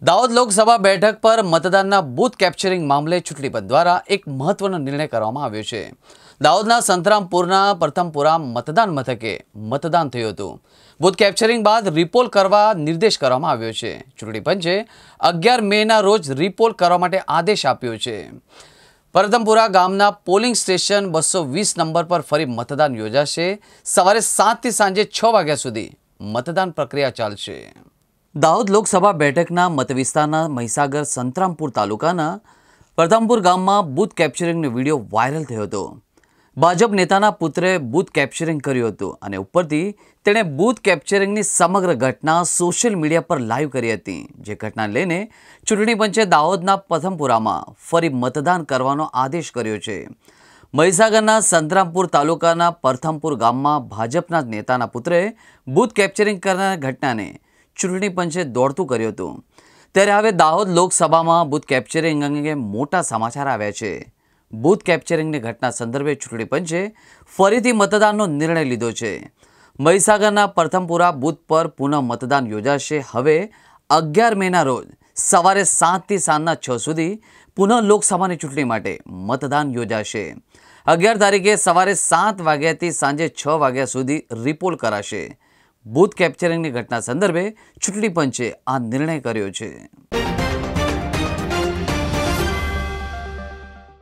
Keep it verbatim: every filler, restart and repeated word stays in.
દાહોદ લોકસભા બેઠક પર મતદાનના બૂથ કેપ્ચરિંગ મામલે ચૂંટણી પંચ દ્વારા એક મહત્વનો નિર્ણય કરવામાં આવ્યો છે। દાહોદના સંતરામપુરના પ્રથમપુરા મતદાન મથકે મતદાન થયું હતું। બૂથ કેપ્ચરિંગ બાદ રિપોલ કરવા નિર્દેશ કરવામાં આવ્યો છે। ચૂંટણી પંચે અગિયાર મેના રોજ રિપોલ કરવા માટે આદેશ આપ્યો છે। પ્રથમપુરા ગામના પોલિંગ સ્ટેશન બસો વીસ નંબર પર ફરી મતદાન યોજાશે। સવારે સાત થી સાંજે છ વાગ્યા સુધી મતદાન પ્રક્રિયા ચાલશે। દાહોદ લોકસભા બેઠકના મતવિસ્તારના મહીસાગર સંતરામપુર તાલુકાના પ્રથમપુર ગામમાં બૂથ કેપ્ચરિંગનો વિડીયો વાયરલ થયો હતો। ભાજપ નેતાના પુત્રે બૂથ કેપ્ચરિંગ કર્યું હતું અને ઉપરથી તેણે બૂથ કેપ્ચરિંગની સમગ્ર ઘટના સોશિયલ મીડિયા પર લાઈવ કરી હતી। જે ઘટના લઈને ચૂંટણી પંચે દાહોદના પ્રથમપુરામાં ફરી મતદાન કરવાનો આદેશ કર્યો છે। મહીસાગરના સંતરામપુર તાલુકાના પ્રથમપુર ગામમાં ભાજપના નેતાના પુત્રે બૂથ કેપ્ચરિંગ કરનાર ઘટનાને ચૂંટણી પંચે દોડતું કર્યું હતું। ત્યારે હવે દાહોદ લોકસભામાં બૂથ કેપ્ચરિંગ અંગે મોટા સમાચાર આવ્યા છે। બૂથ કેપ્ચરિંગની ઘટના સંદર્ભે ચૂંટણી પંચે ફરીથી મતદાનનો નિર્ણય લીધો છે। મહીસાગરના પ્રથમપુરા બૂથ પર પુનઃ મતદાન યોજાશે। હવે અગિયાર મેના રોજ સવારે સાતથી સાંજના છ સુધી પુનઃ લોકસભાની ચૂંટણી માટે મતદાન યોજાશે। અગિયાર તારીખે સવારે સાત વાગ્યાથી સાંજે છ વાગ્યા સુધી રિપોલ કરાશે। બૂથ કેપ્ચરિંગની ઘટના સંદર્ભે ચૂંટણી પંચે આ નિર્ણય કર્યો છે।